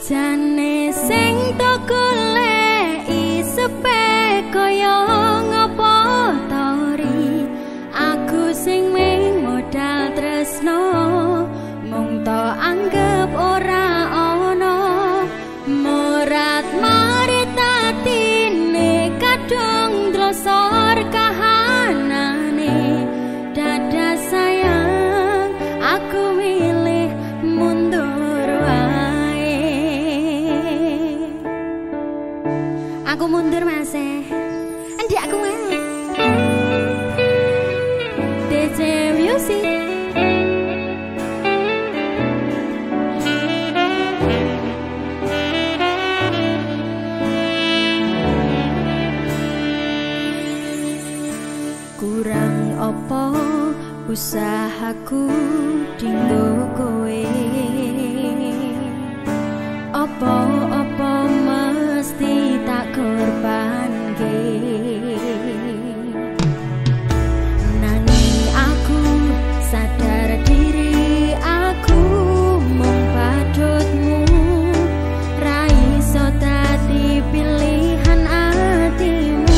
Jane sing tok goleki sepe kaya ngopo tori, aku sing ming modal tresno mung tok anggep ora ana. Morat marit atine kadung drosor kahanane, dada sayang aku milih mundur wae. Aku mundur mas endi aku wae. DJ Music kurang opo usahaku dinggo kowe, opo mesti tak korbanke. Nanging aku sadar diri aku mung padutmu, ra iso dadi pilihan atimu.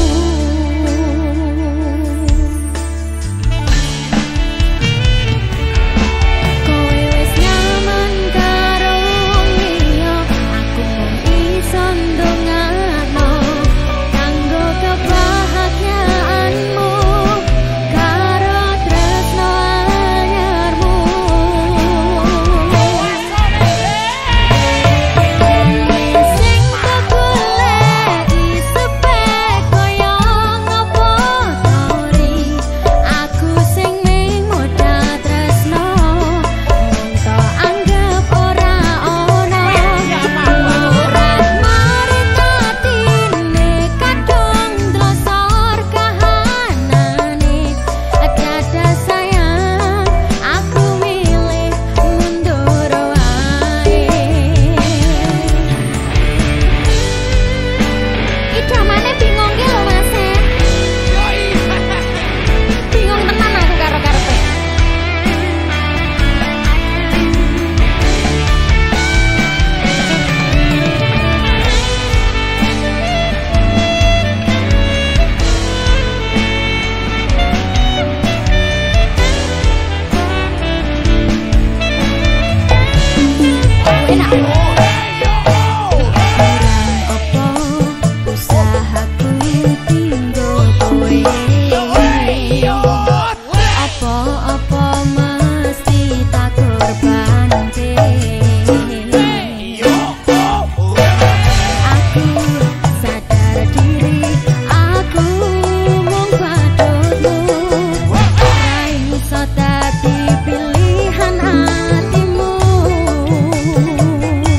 Pilihan hatimu.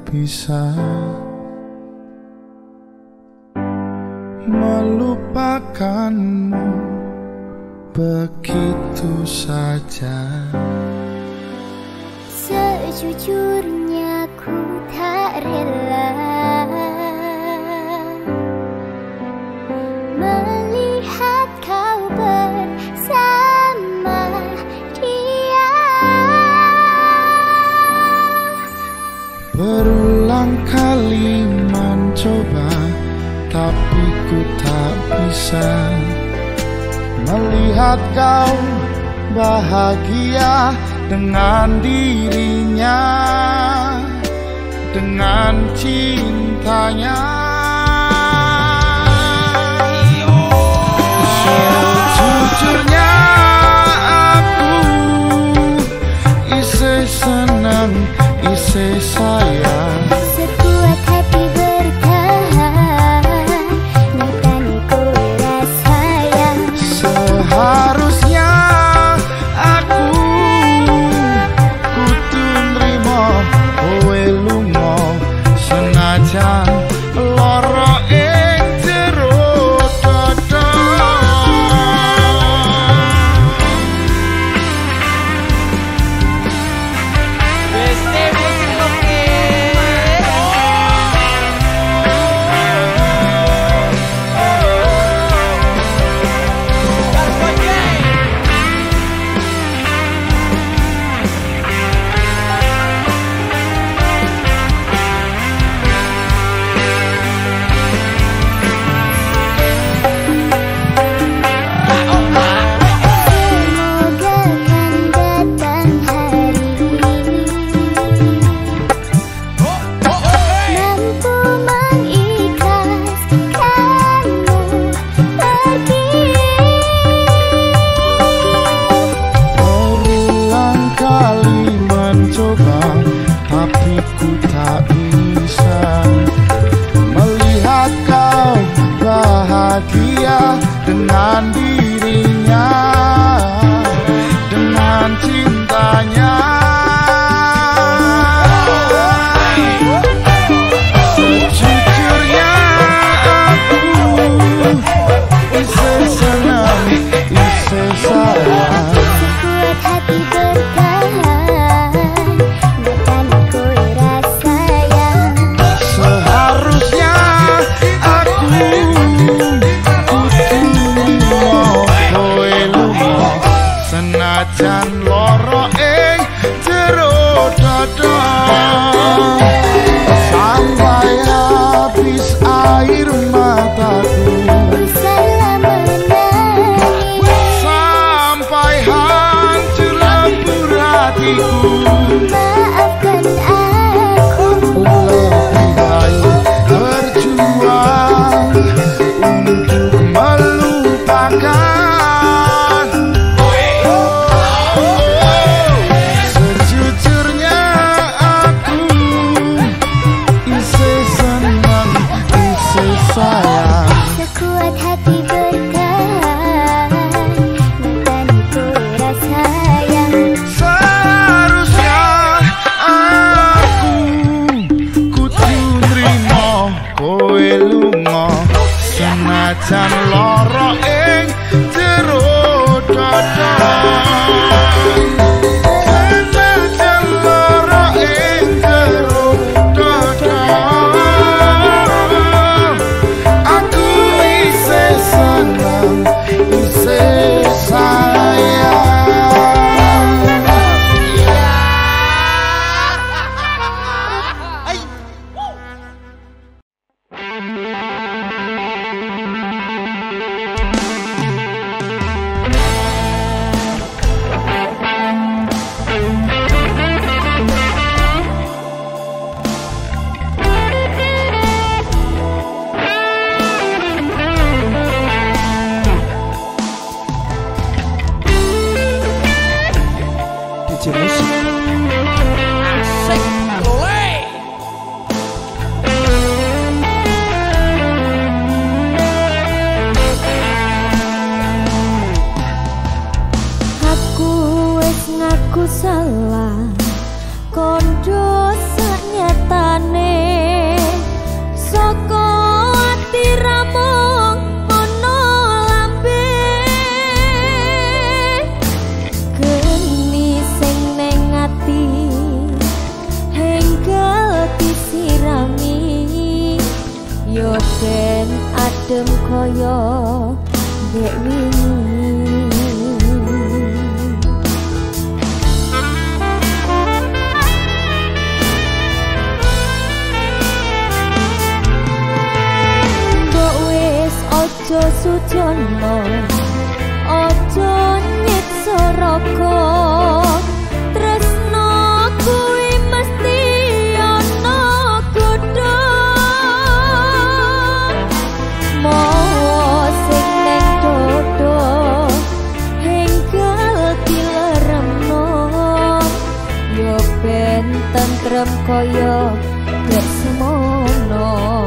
bisa melupakanmu begitu saja. Sejujurnya ku tak rela melihat kau bersama dia. Berulang kali mencoba, tapi ku tak bisa melihat kau bahagia dengan dirinya, dengan cintanya. Sejujurnya aku isi senang, isi sayang. Sekuat hati bertahan, nyatanya kowe rasayang. Seharusnya aku kudu nrimo kowe lunga, senajan lara ing jero dada. Tapi ku tak bisa melihat kau bahagia dengan dirinya, dengan cintanya. Sejujurnya aku isi senang, isi sayang. Sekuat hati bertahan, nyatanya kowe rasayang. Seharusnya aku kudu lunga kowe lunga, senajan lara ing jero dada. Sampai habis air mataku, Salah menangis, sampai hancur lebur hatiku. maafkan aku. Lebih baik berjuang untuk melupakan. Sejujurnya aku isi senang, isi sayang. Sekuat hati bertahan, nyatanya kowe rasayang. Seharusnya aku kudu nrimo kowe lunga, senajan lara ing jero dada. Senajan lara ing jero dada. Aku isi senang, isi sayang. yo ben adem koyo dek wingi. Mbok wis aja sujono, aja nyiksa raga. Tresno kuwi mesti ana godho. Mawa sing ning dodo hinggal dileremno, yo ben tentrem kaya dek semono.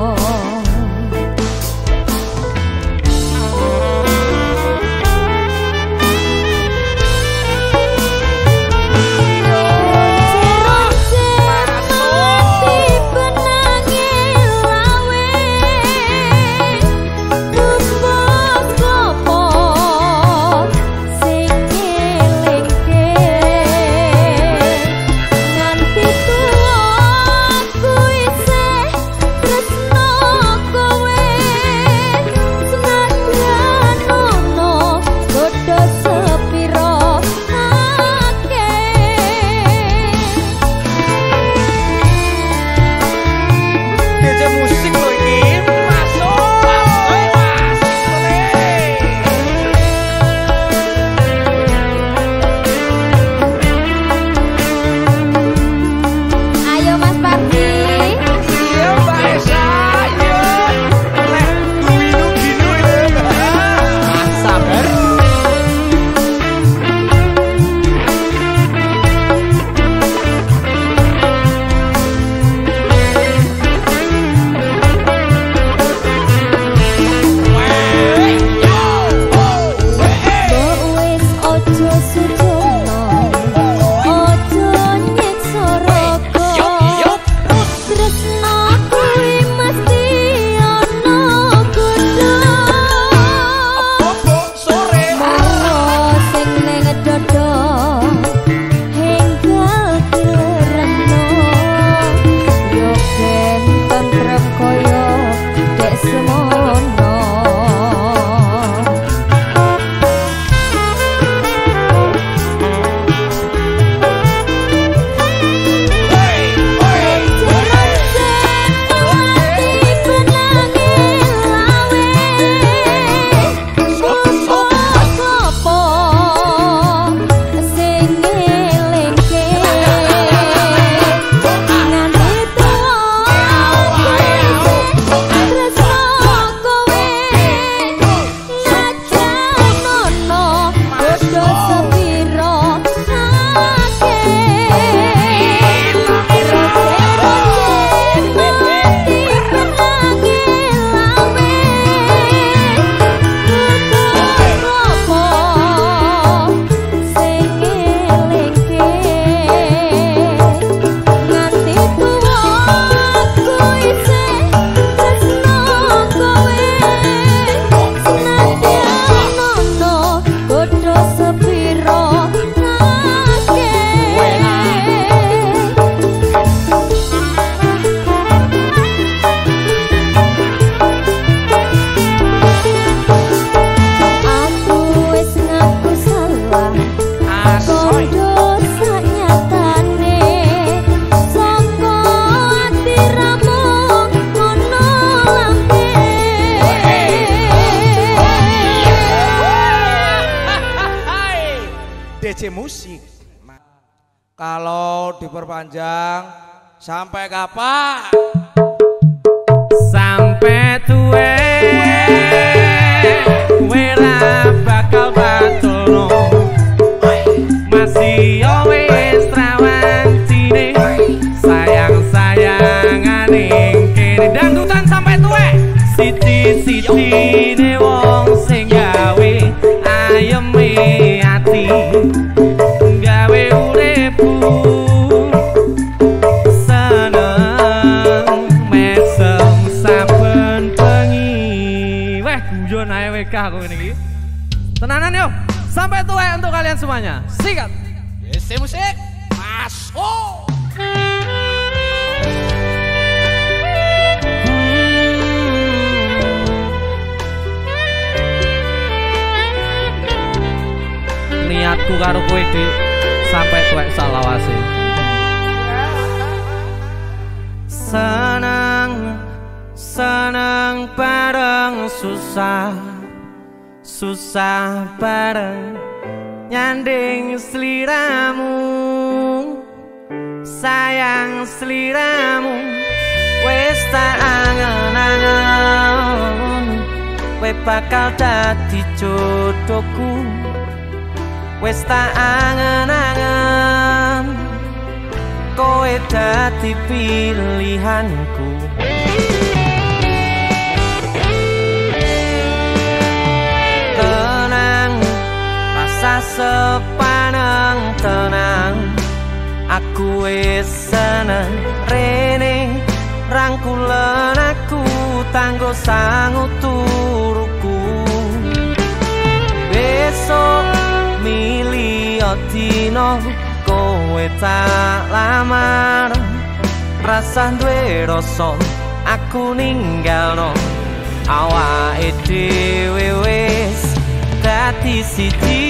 DJ Musik. Kalau diperpanjang sampai kapan? Sampai tuwe wera bakal batulno masih wis rawancine sayang-sayangane kene dangdutan sampai tuwe siji-sijine wong sing gawe ayeme ati gawe uripku aku ini tenanan yuk sampai tua untuk kalian semuanya. Sikat DC Musik masuk. miwitku karo kowe Dik sampai tuwek salawase. Senang bareng susah bareng nyanding sliramu, sayang sliramu wis tak angen-angen, kowe bakal dadi jodohku, wis tak angen-angen, kowe dadi pilihanku. Tenang, rasa sepaneng tenang, aku wis seneng rene rangkulan aku tanggo sangu turuku. Besok milio dino kowe tak lamar, rasa duwe rasa aku ninggalno awake dhewe wis dadi siji.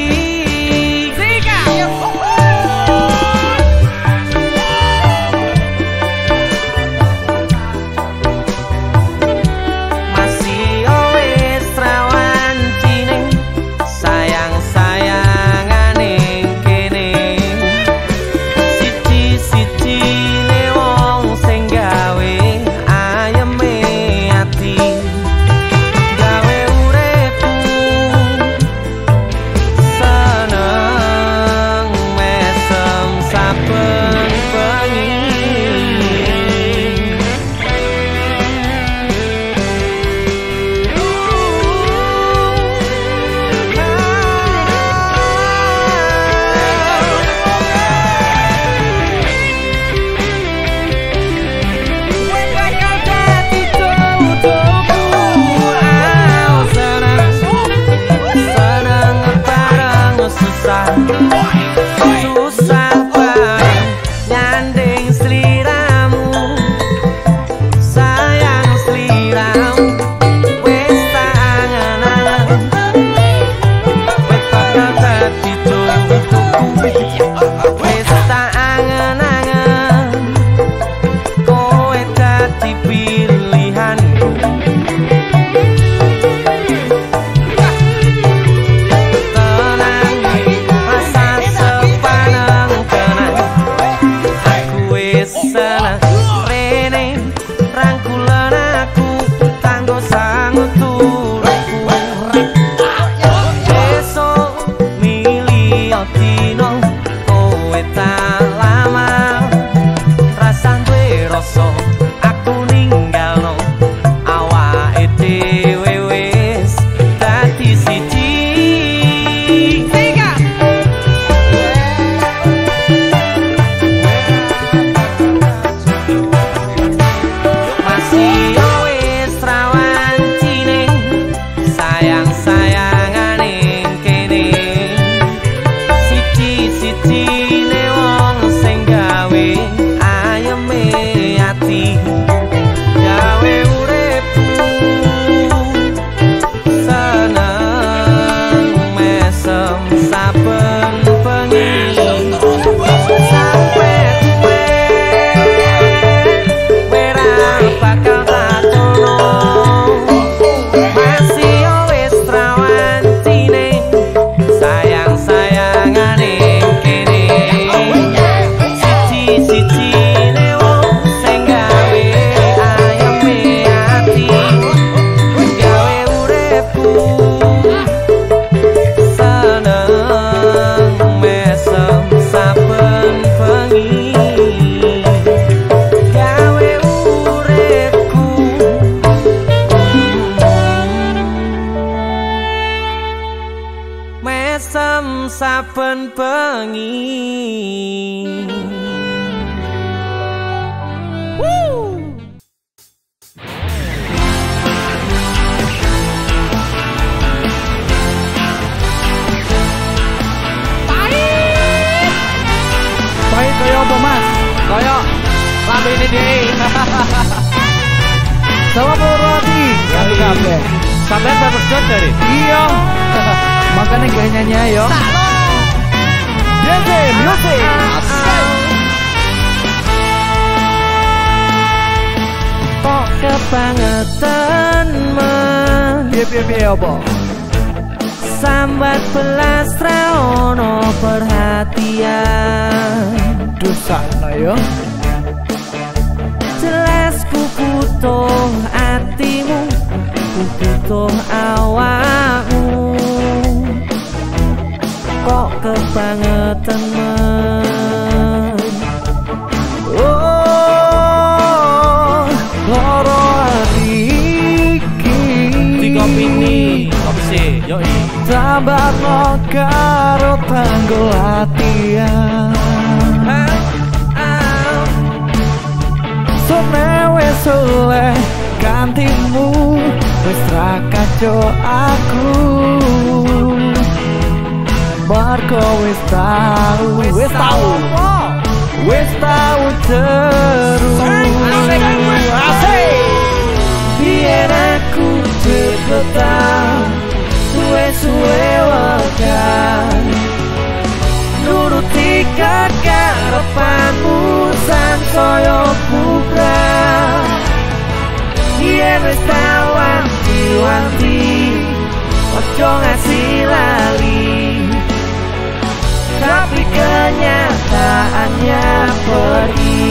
Saben bengi pahit kaya apa Mas? Kaya lambene dhewe. Salam roti kami kabeh. Sampeyan bagus dari. Iya. Makanya gak nyanyi ayo. Kok kebangetan men piye apa sambat belas raono perhatian dosa yo jelas ku butuh atimu ku butuh awakmu kok kebangetan men oh loro iki di kopi ni kopi sih yoi tambah no karo tanggul hatian wes oleh gantimu wes ra kaco aku Marco wes tahu terus biar aku cepetan suwe-suwe wakan nuruti kekarepanmu sansaya bubrah yen wis wanti-wanti ojo ngasih lali tapi kenyataannya pergi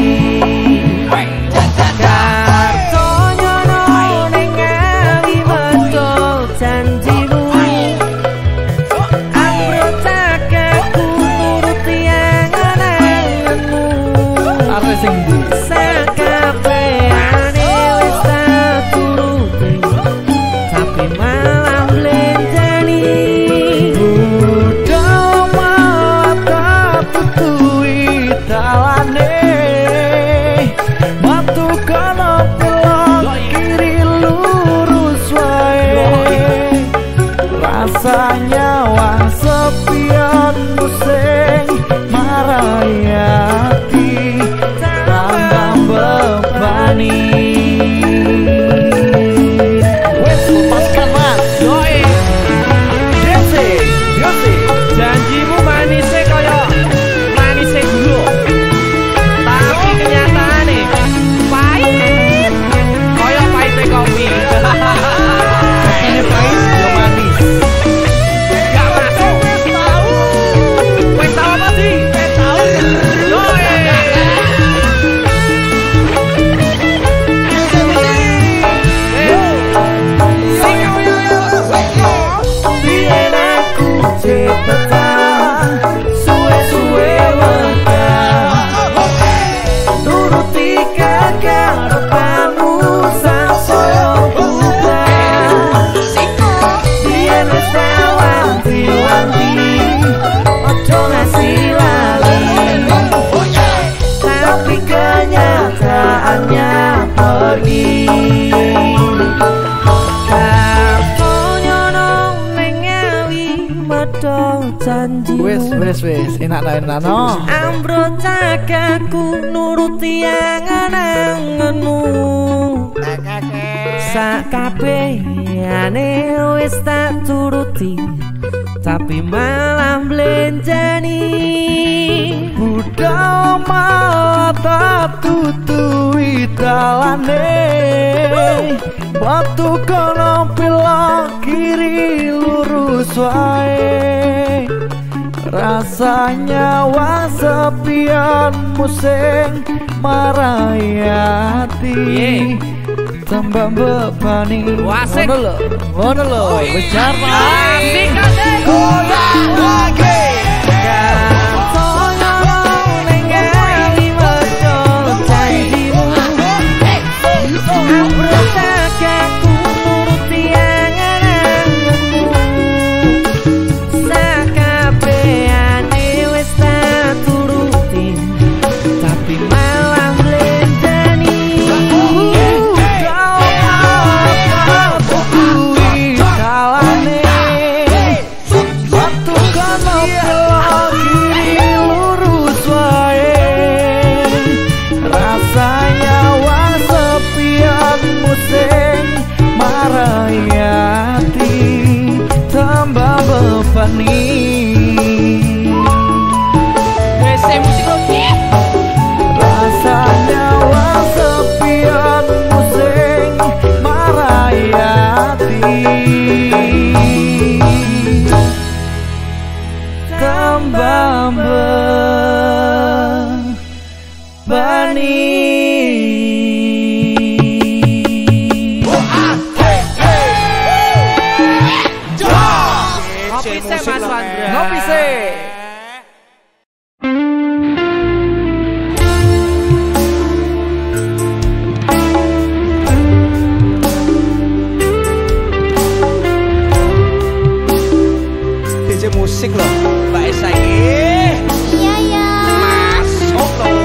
kartonyo ning ngali betul janjimu ambruk cakaku nuruti angan-anganmu arep sing sakabehane wis tak turuti tapi malah mlenjani udah mata tutui talane matu kono pelok kiri lurus wae rasanya wang sepian musing marayati tambah bebani wes lepaskan mas yoi Desi janjimu manisnya kaya manisnya dulu tapi kenyataannya pahit kaya pahitnya kopi ini pahit yo manis gak masuk wes tahu apa sih wes tahu yoi biar aku cepetan suwe-suwe wakan nuruti kekarepanmu sansaya bubrah biar wis wanti-wanti ojo ngasih lali tapi kenyataannya pergi wes enak no ambro cakaku nuruti angan-anganmu sakabehane wis tak turuti tapi malah mlenjani udah mata tutui talane waktu kono pilok kiri lurus wae rasanya wang sepian musing marayati tambah bebani ngono lho wis jarang Ngopi sih Mas Wandra. Ngopi sih. DJ musik loh, Mbak Esa ini. Iya ya. Masuk loh.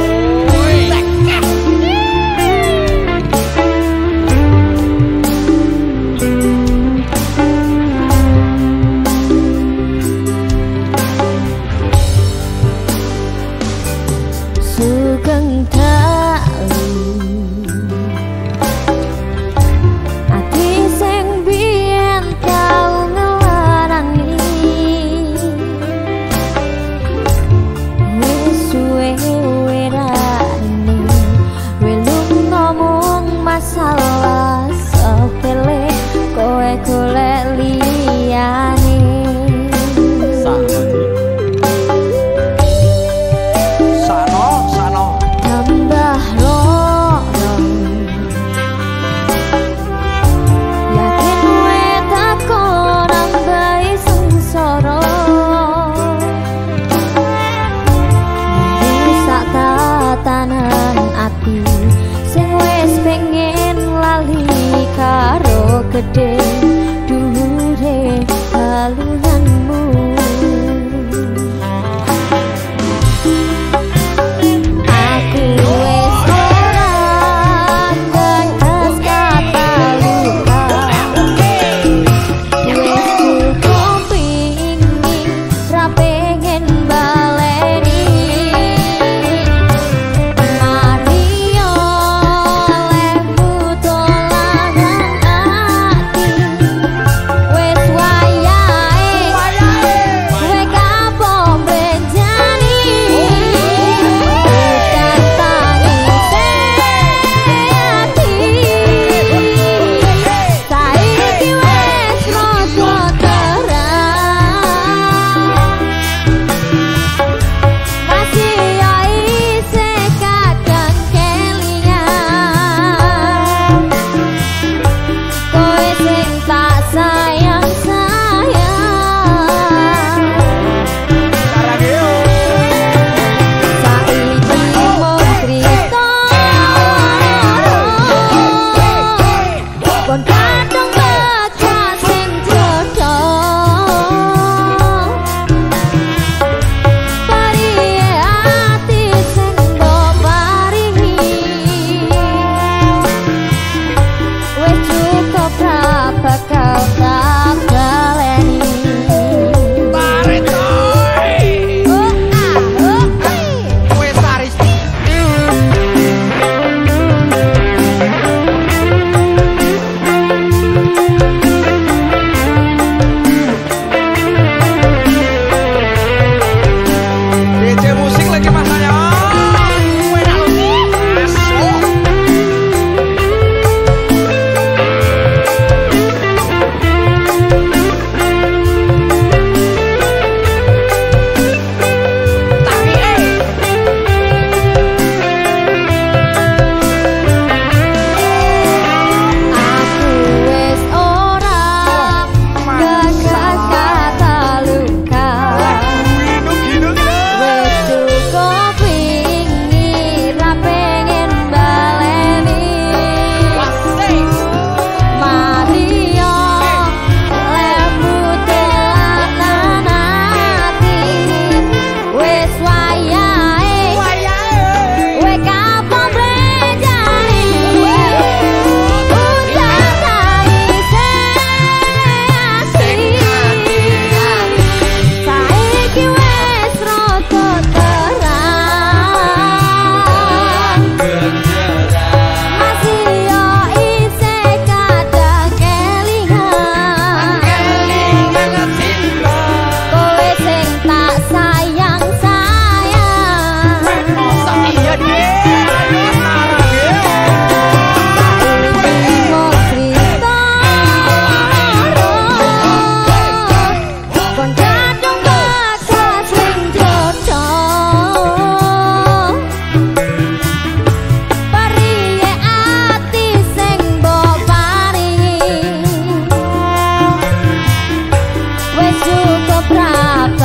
Sugeng dalu ati sing biyen tau ngelarani wis suwe werane welung ngomong masalah sepele kowe golek liyane tambah lorong yakin kowe tako nambahi sengsara sak tatanan ati sing wis pengen lali karo gedhe dhuwure halunanmu. Aku wis ora ngantos kata luka wis cukup pingin ra pengen baleni Mario lembu dolanan ati wis wayahe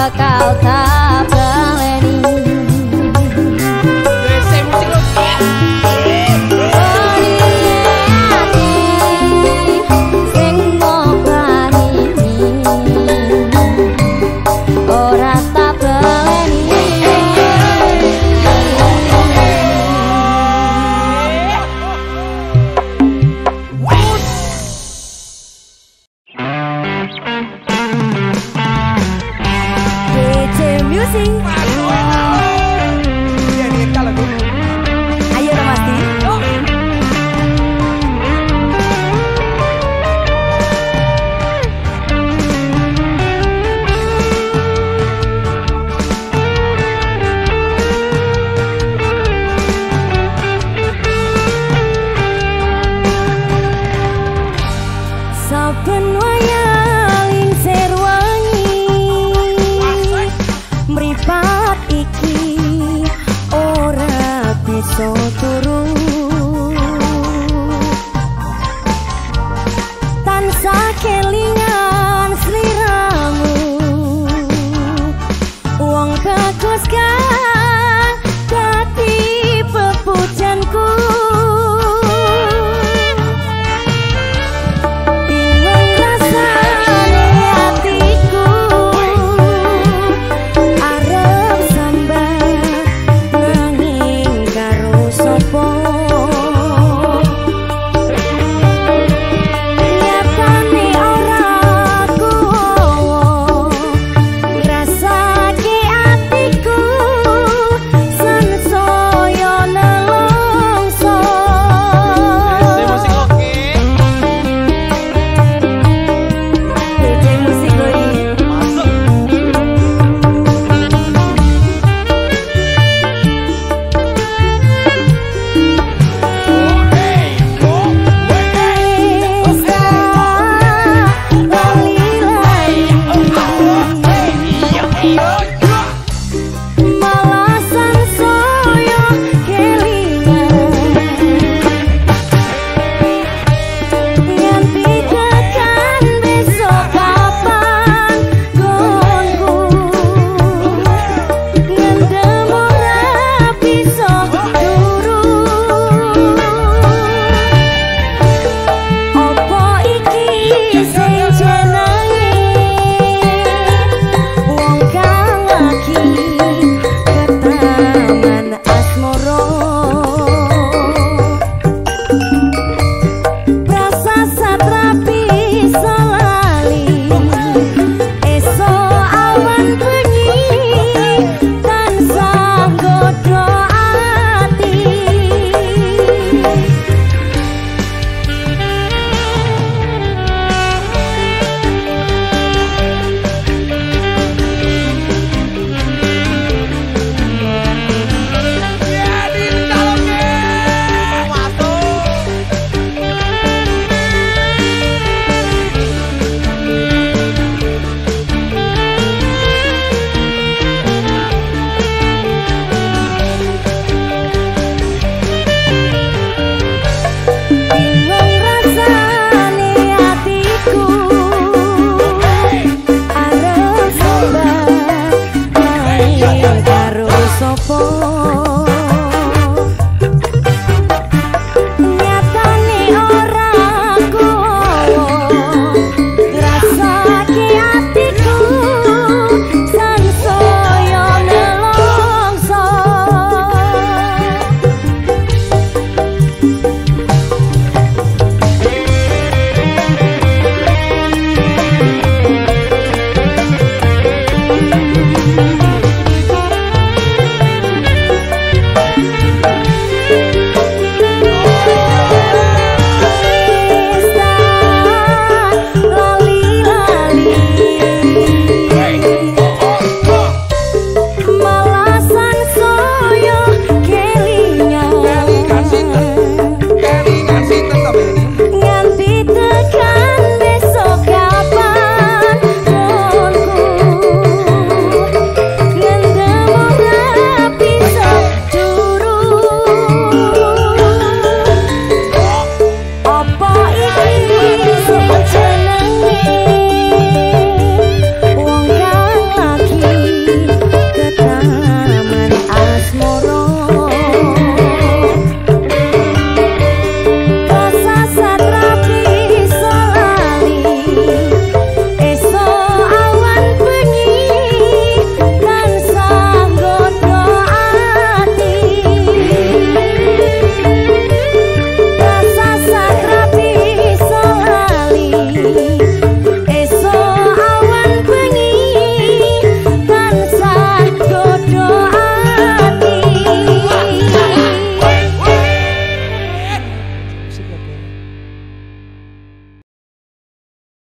bakal tak baleni.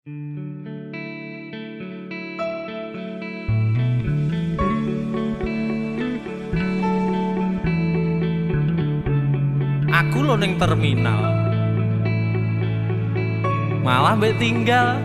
Aku lo ning terminal malah mbek tinggal.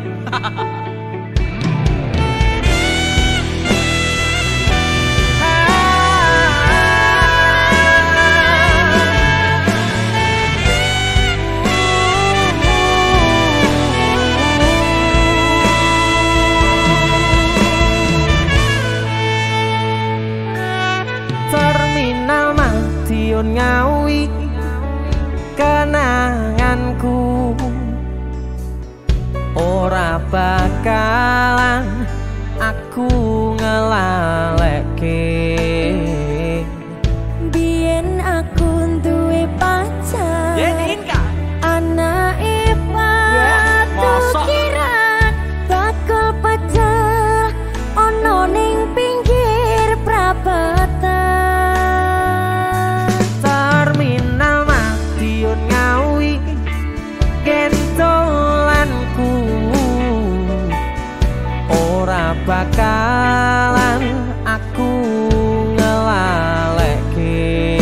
Terminal Madiun Ngawi kenanganku ora bakalan aku ngelalekke. Biyen aku duwe pacar anake patukiran bakal pecah ono ning pinggir prapatan. Terminal Madiun Ngawi gentolanku ora bakalan aku ngelalekke.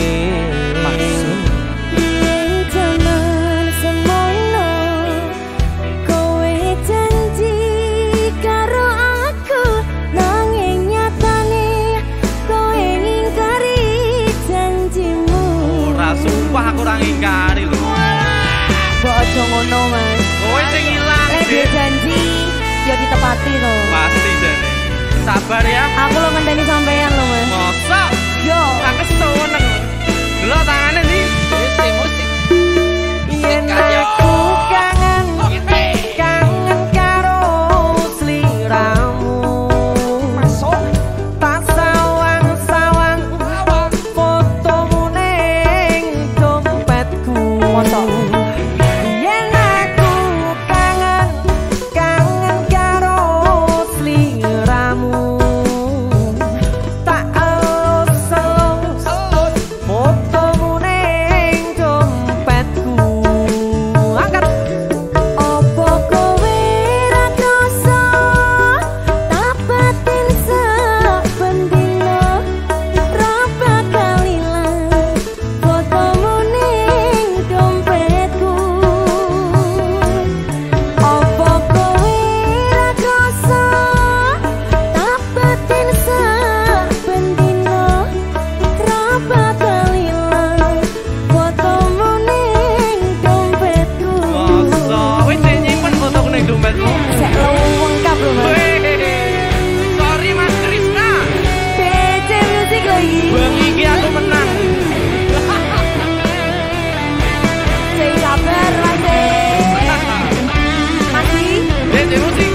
Yen jaman semono kowe janji karo aku nanging nyatane kowe ngingkari janjimu. Ora sumpah aku ora ngingkari lho. Bodo ngono Mas. Kowe sing ilang Lek sih. janji ya ditepati lho. Pasti jane. Sabar ya. Aku lo ngenteni sampean lho Mas. Mosok Yo. aku seneng. Lho tangane ndi? Musik. Yen aku kangen karo sliramu, tak sawang-sawang fotomu ning dompetku. Yen aku kangen karo sliramu, tak elus-elus fotomu ning dompetku. Angkat. Opo kowe ra krasa tapatin saben dina ra bakal ilang fotomu ning dompetku. Opo kowe ra krasa tapatin saben dina ra bakal ilang fotomu ning dompetku. Mosok wis nyimpen fotoku ning dompetmu. Sek lengkap lho Mas. Sorry Mas Krisna. PC musik lagi. Bengi iki aku menang. Sing sabar Mas. Masih Dede musik.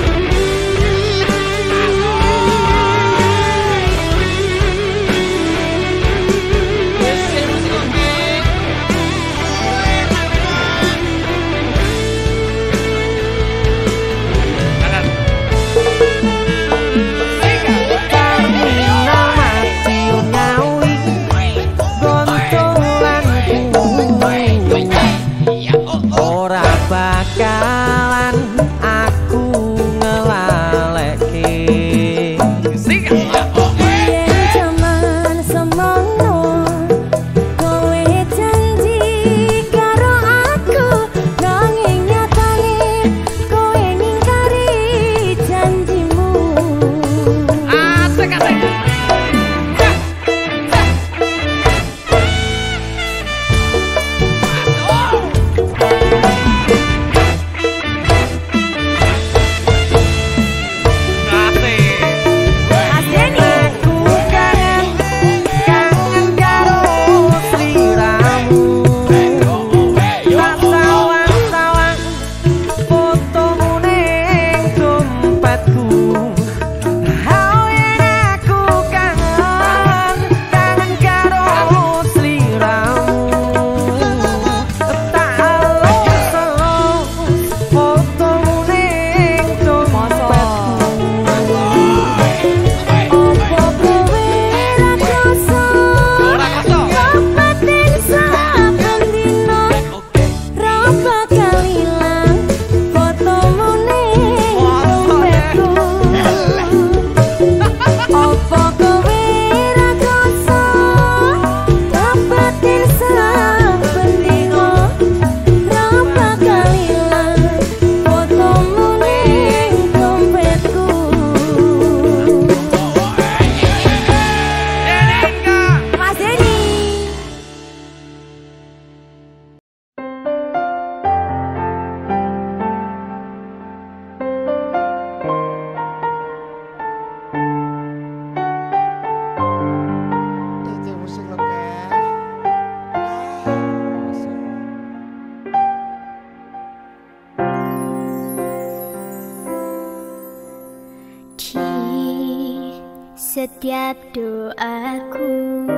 setiap doaku,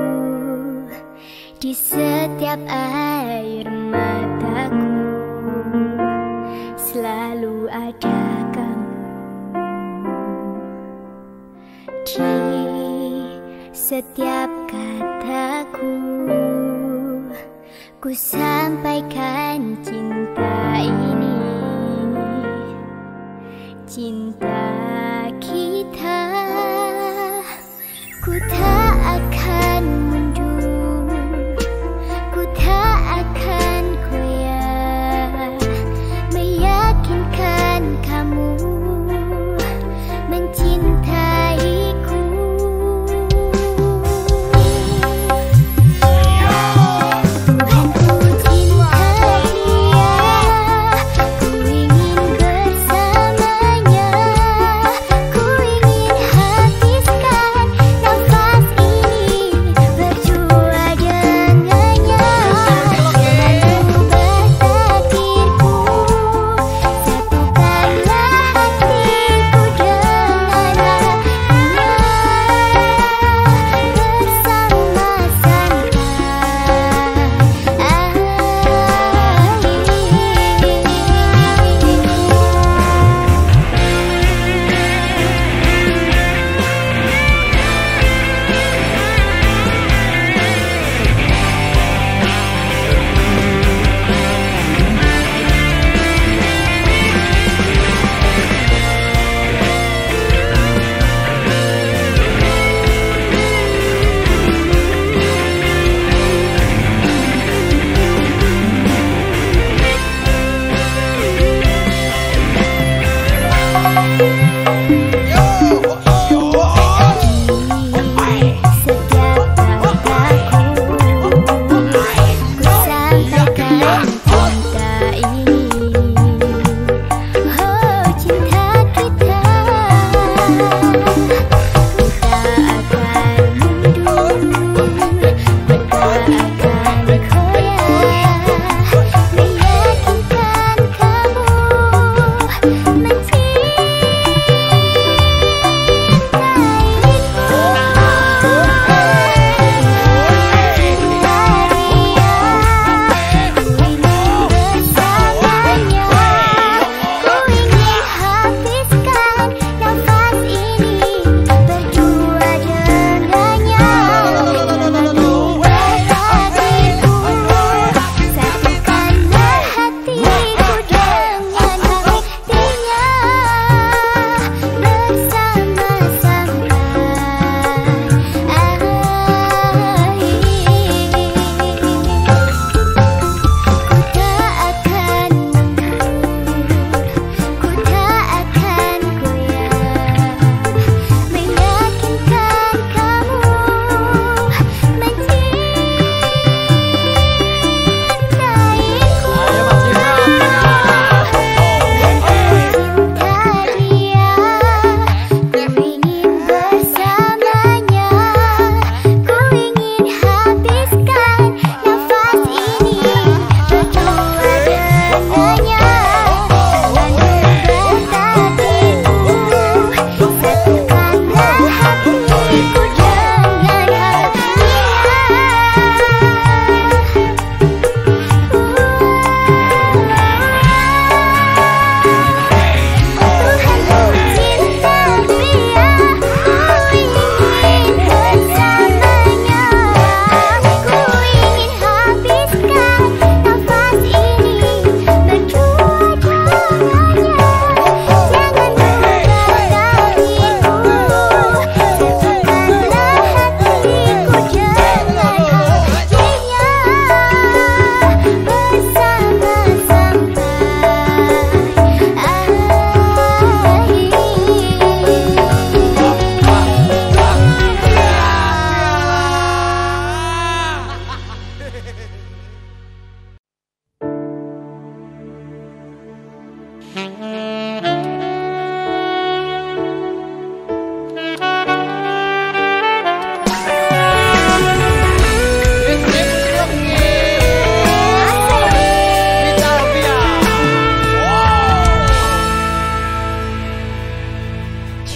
di setiap air mataku, selalu ada kamu. Di setiap kataku, ku sampaikan cinta ini, cinta kita. Ku tak akan mundur, ku tak akan goyah, meyakinkan kamu mencintaiku. Tuhan, ku cinta dia, ku ingin bersamanya.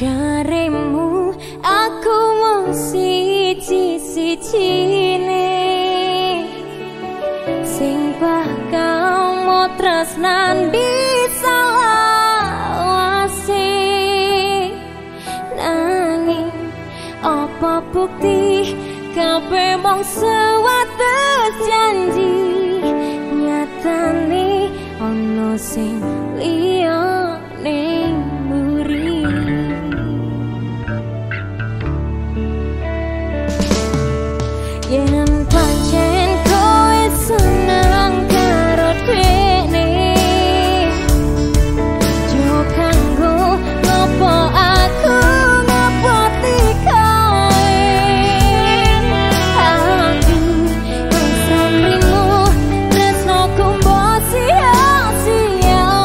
Jaremu aku mau siji-sijine sing bakal mau tresnan bisa lawase nanging apa bukti kabeh mung sewates janji nyatane ono sing liya ning mburi yen pancen kowe seneng karo dene yo kanggo ngopo aku ngepoti kowe aku wis ramimu tresnoku mbok sia-sia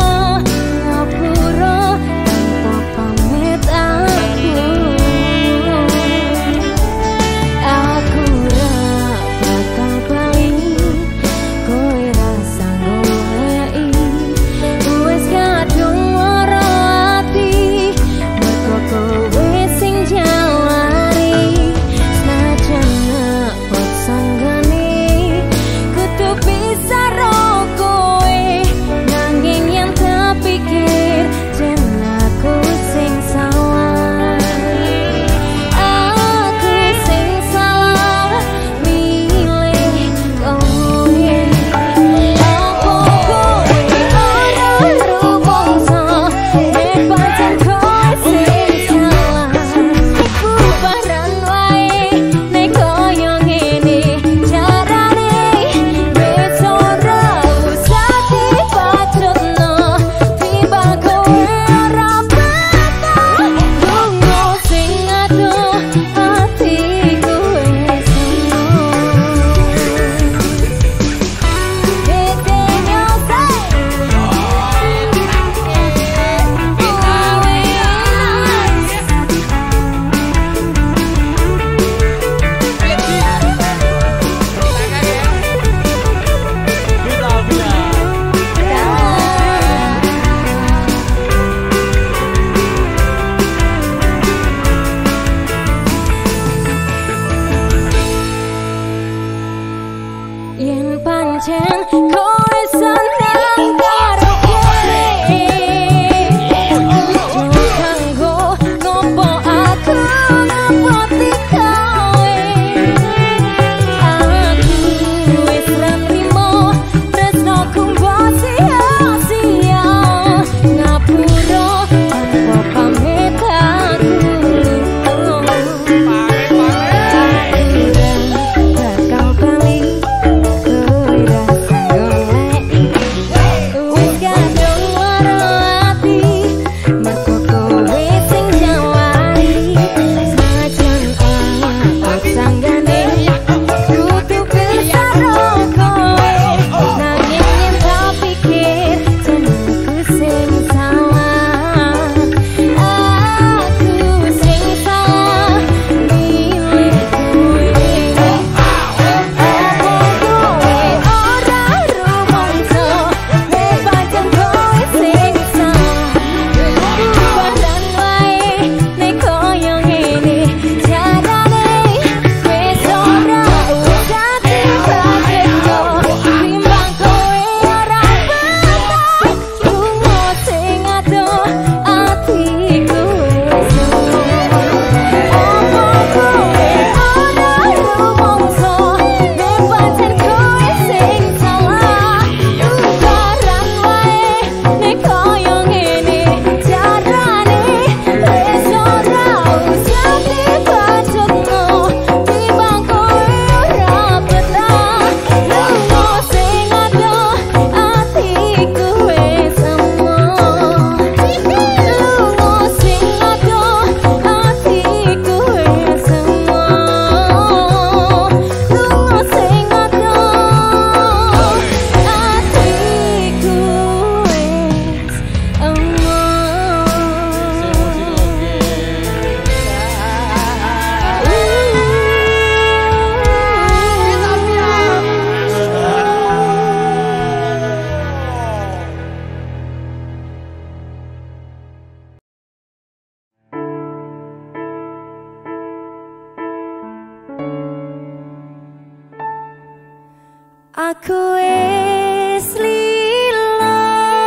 Aku wis lila,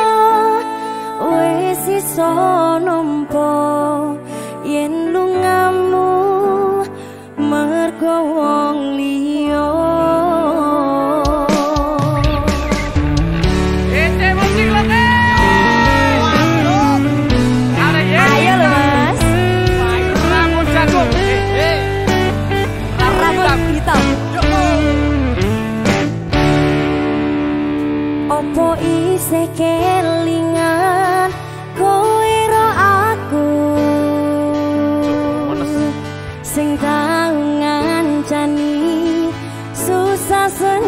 wis iso nampa yen lungamu mergo wong liya. Musik lagi. Ayo lho Mas. Rambut jagung. Rambut hitam. Opo isih kelingan kowe ro aku sing tau ngancani susah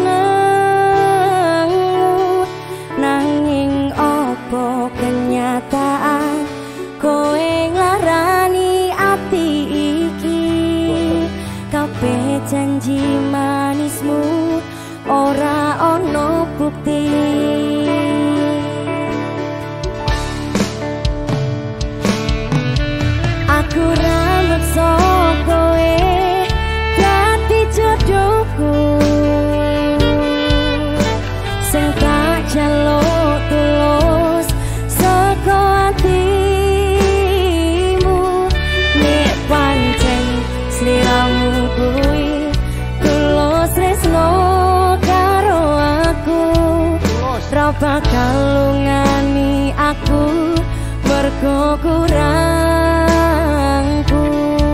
senengmu, nanging opo kenyataan kowe nglarani ati iki. Kabeh janji manismu ora ono bukti. Aku ra meksa kowe dadi jodohku, sing tak jaluk tulus saka atimu. Nek pancen sliramu kuwi tulus tresno karo aku, ra bakal lungani aku mergo kurangku.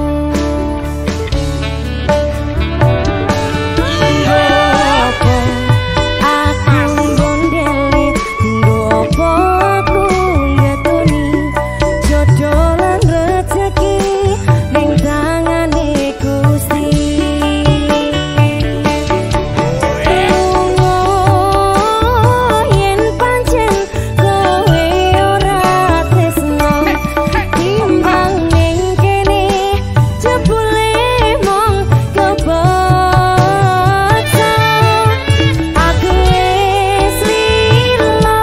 Nggopo aku gondeli, nggopo aku ngetuni jodoh lan rezeki ning tangane Gusti. Yen pancen kowe ora tresno timbang ning kene, jebule mong kebotso. Aku wis lila,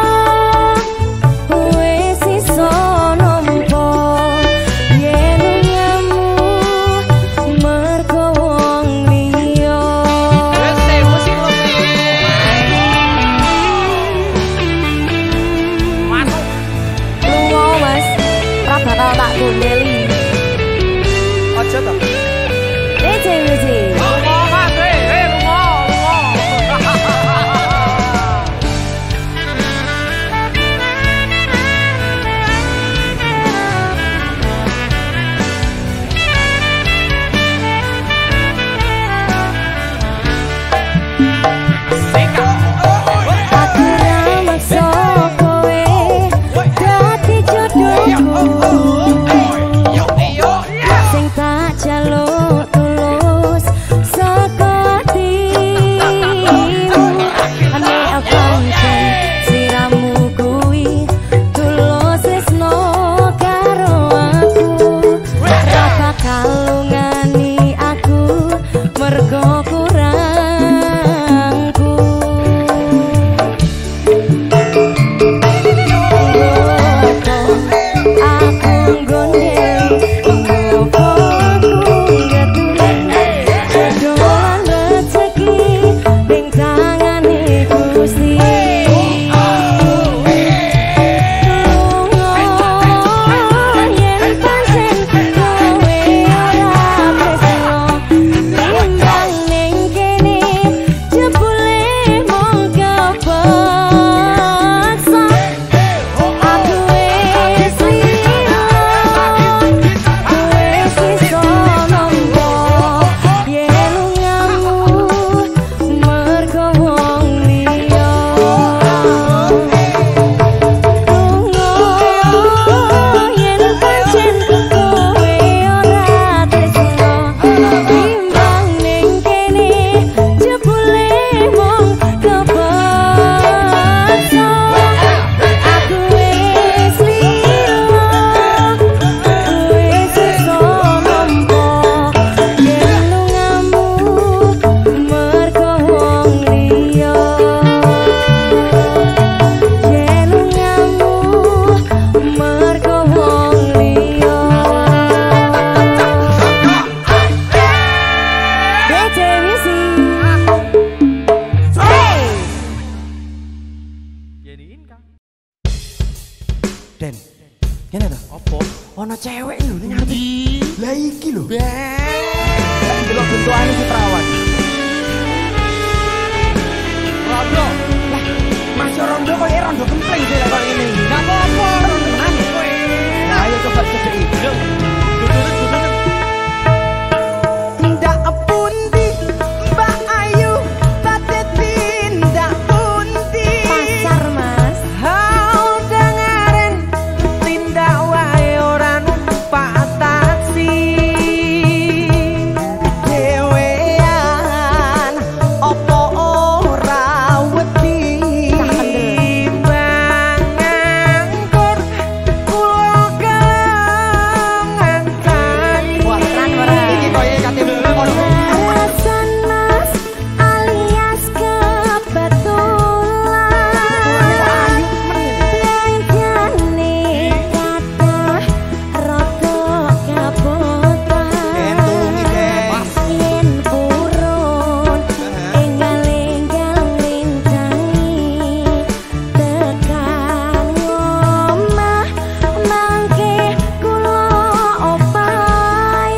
wis iso nampa yen lungamu mergo wong liya. Musik lagi. Masuk. Lunga Mas, ra bakal tak gondeli. Aja ta. DJ Music. Lunga Mas, lunga. Aku ra maksa kowe dadi jodohku, sing tak jaluk Ana cewek lho ning ngarep. Lah iki lho. Delok bentukane iki perawan. Rondo. Mas rondo kok rondo kempling sih kok ngene. Enggak apa-apa, tenan kowe. Nah, ayo coba cedeki. Dudunan. Tindak pundi Mbak Ayu badhe tindak pundi Pasar Mas. Hau dengaren tindak wae ora numpak taksi dewean opo ora wedi manganggur kula gelem Wah, keren, keren. iki koyo KTP Alasan Mas alias kebetulan Nangkane kata rodo kabotan Yen purun enggal-enggal lintangi tekan omah mangke kula opahi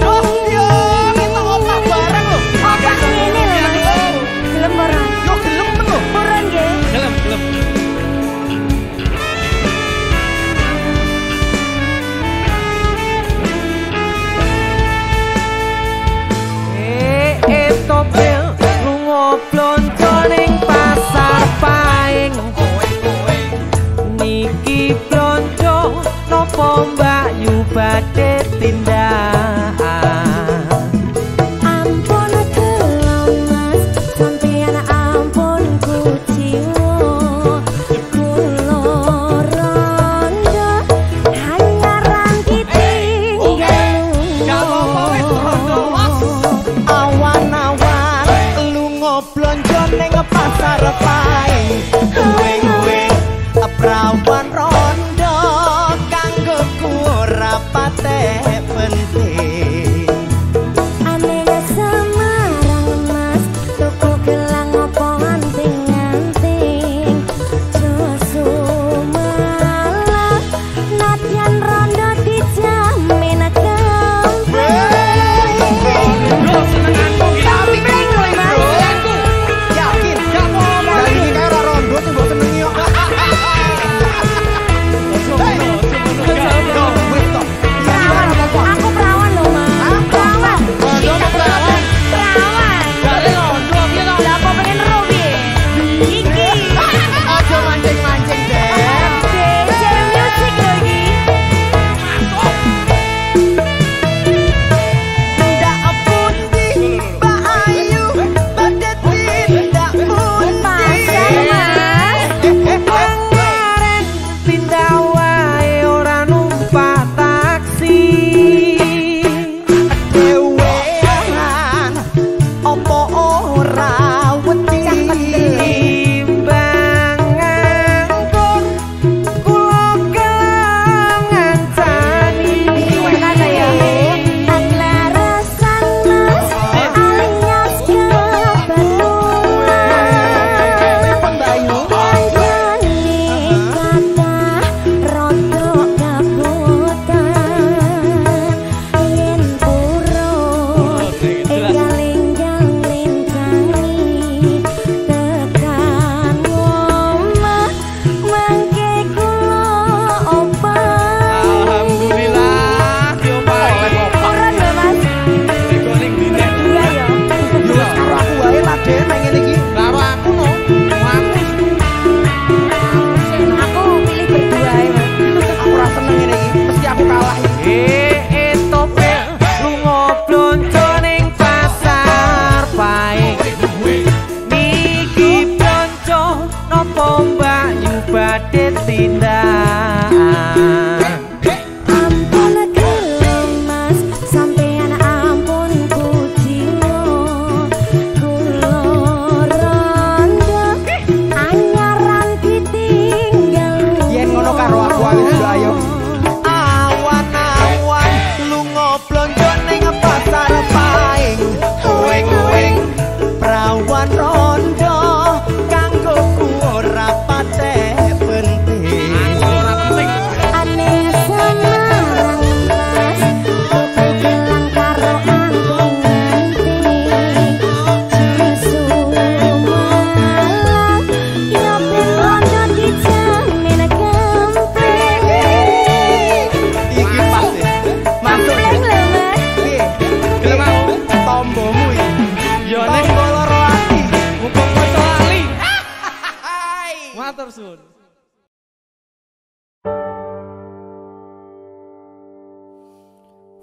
Opah ngene lho Mas. Gelem ora? yo gelem men lho Purun nggih. Gelem. Topel lunga blonjo ning pasar paing niki blonjo nopo Mbak Yu badhe tindakan Ampun gelem Mas, sampeyan ampun kuciwa. Kula rondo hanyaran ditinggal. Gak apa-apa wis rondo, Mas. awan-awan lunga blonjo ning pasar paing wing-wing prawan rondo kanggo ora paten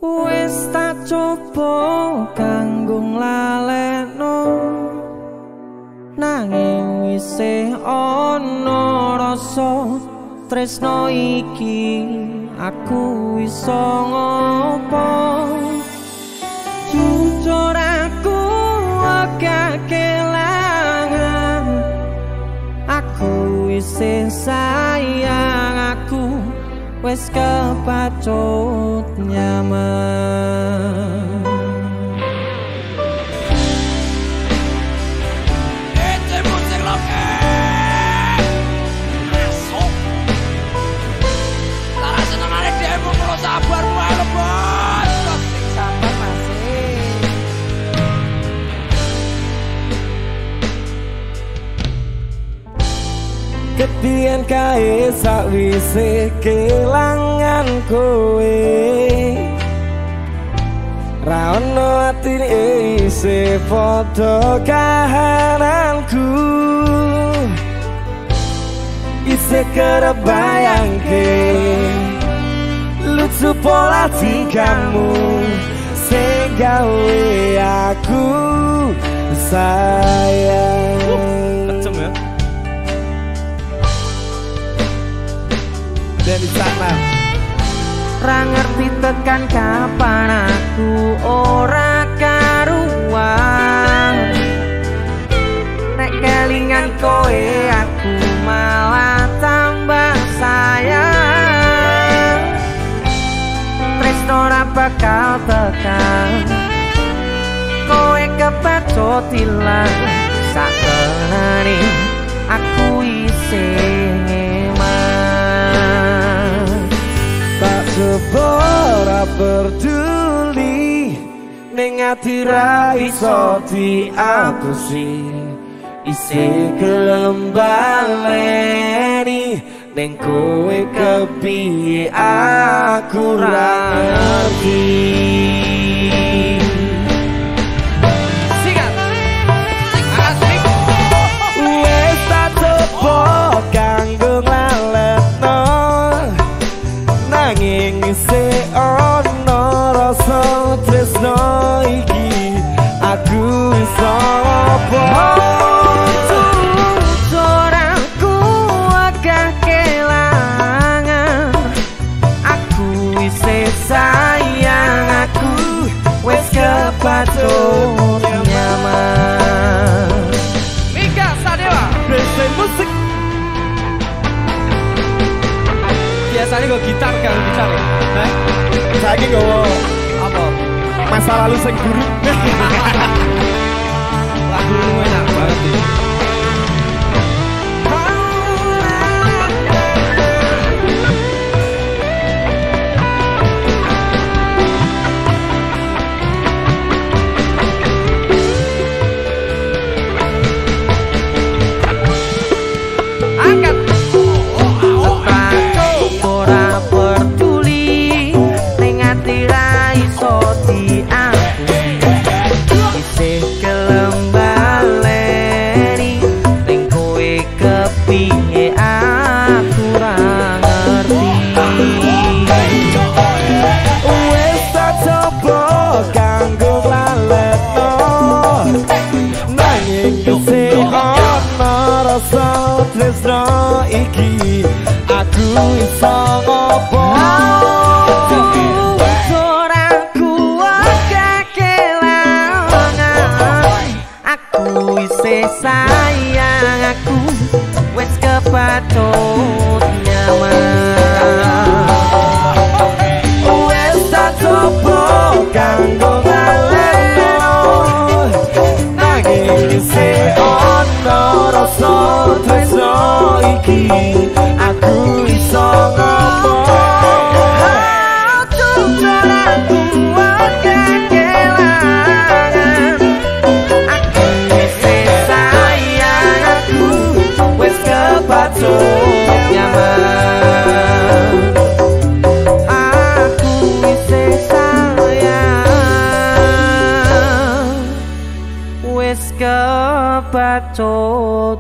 Wis tak coba kanggo nglalekno nanging isih ana rasa tresno iki aku iso ngopo jujur aku agak kelangan aku isih sayang aku wes kepacut nyaman. Itu musik loket masuk lara senengane demo kalau sabar malu bos sabar masih kepian kae sakwise kelangan kowe ra ono atine isih padha kahananku isih kerep bayangke lucu pola tingkahmu sing gawe aku sayang. Kenceng ya. Dari sana ra ngerti tekan kapan aku ora karuan nek kelingan kowe aku malah tambah sayang tresno ora bakal tekan kowe kepacut ilang sakenane aku isih ora peduli ning ati ra iso diapusi isih gelem baleni ning kowe kepiye aku ra ngerti. Wes tak coba kanggo nglalekno nanging isih ana rasa tresno iki aku iso apa Suaraku agak kelangan aku isih sayang aku wes kepacut nyaman. Mika Sadewa Bese musik biasanya gue gitar kan gitar ya. saiki gowo Apa? masa lalu sing buruk. Lagu lu enak banget nih. Angkat. Ora peduli ning ati ra iso diapusi isih gelem baleni ning kowe kepiye aku ra ngerti. Wes tak coba kanggo nglalekno nanging isih ana rasa tresno iki aku iso ngopo Suaraku agak kelangan aku isih sayang aku wes kepacut nyaman. wes tak coba kanggo nglalekno nanging isih ana rasa tresno iki aku iso ngopo Suaraku agak kelangan aku isih sayang aku wes kepacut nyaman. Aku isih sayang wes kepacut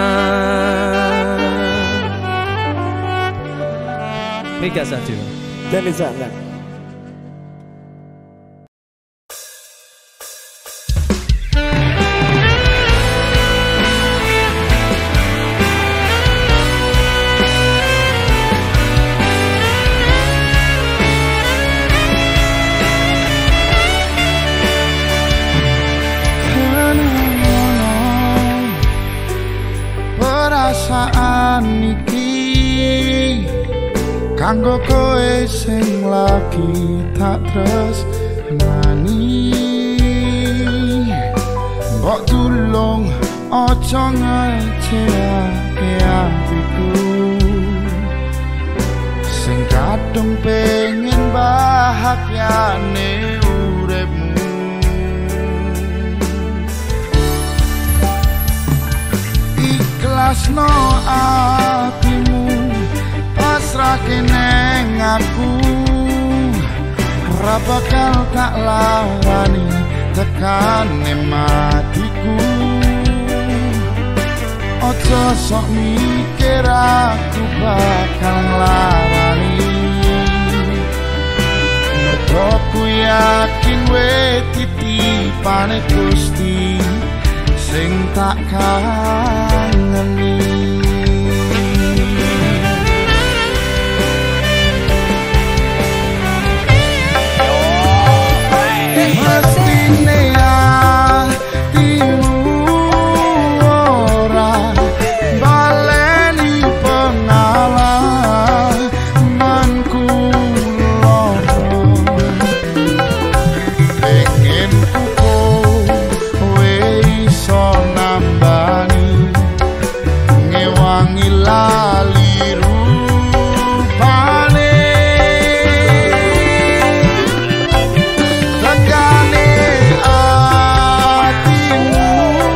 nyaman. Mika Sadewa. dan di sana. Perasaan iki kanggo kowe sing lagi tak tresnani, mbok tulung aja ngeceake atiku sing kadung pengen bahagiane uripmu. Ikhlasno atimu pasrahke neng aku, ora bakal tak larani tekane matiku. Ojo sok mikir aku bakal nglarani, mergo ku yakin we titipane Gusti sing tak kangeni. Mestine atimu ora baleni pengalamanku loro, pengen kowe iso nambani ngewangi lali rupane. Tegane atimu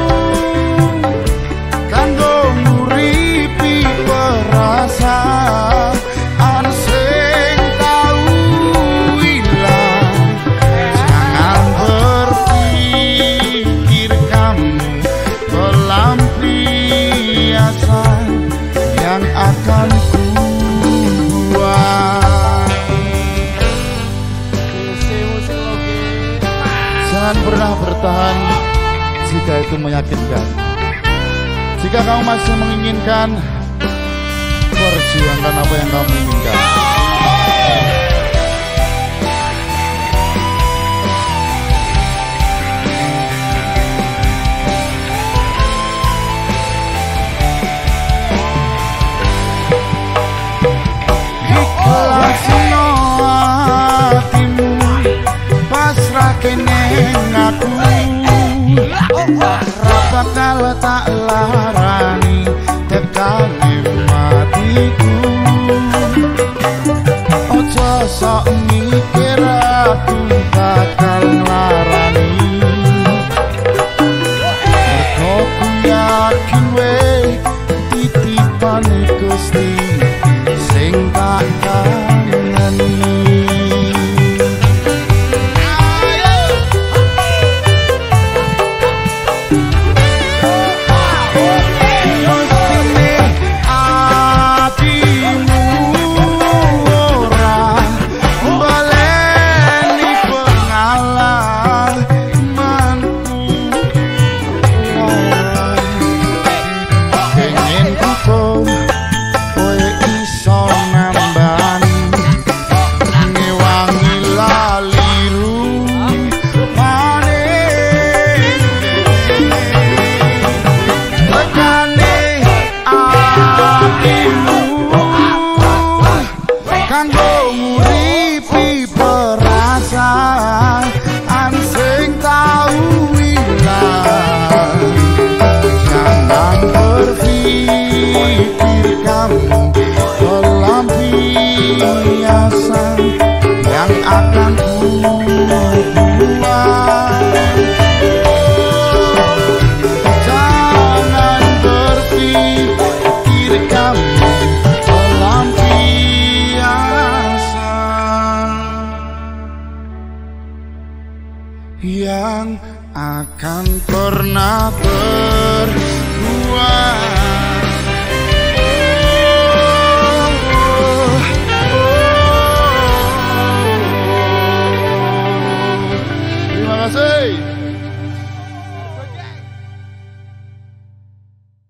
kanggo nguripi perasaan sing tau ilang. Jangan berpikir kamu pelampiasan yang akan ku buat. Jangan pernah bertahan jika itu meyakinkan. Jika kamu masih menginginkan, perjuangkan apa yang kamu inginkan. Ikhlasno atimu pasrahke neng aku, ora bakal tak larani tekane matiku. Ojo sok mikir aku bakal nglarani, mergo ku yakin we titipane Gusti sing tak kangeni. Kanggo nguripi perasaan sing tau ilang. Jangan berpikir kamu pelampiasan yang akan ku buat. Jangan berpikir kamu yang akan pernah berbuat. kasih.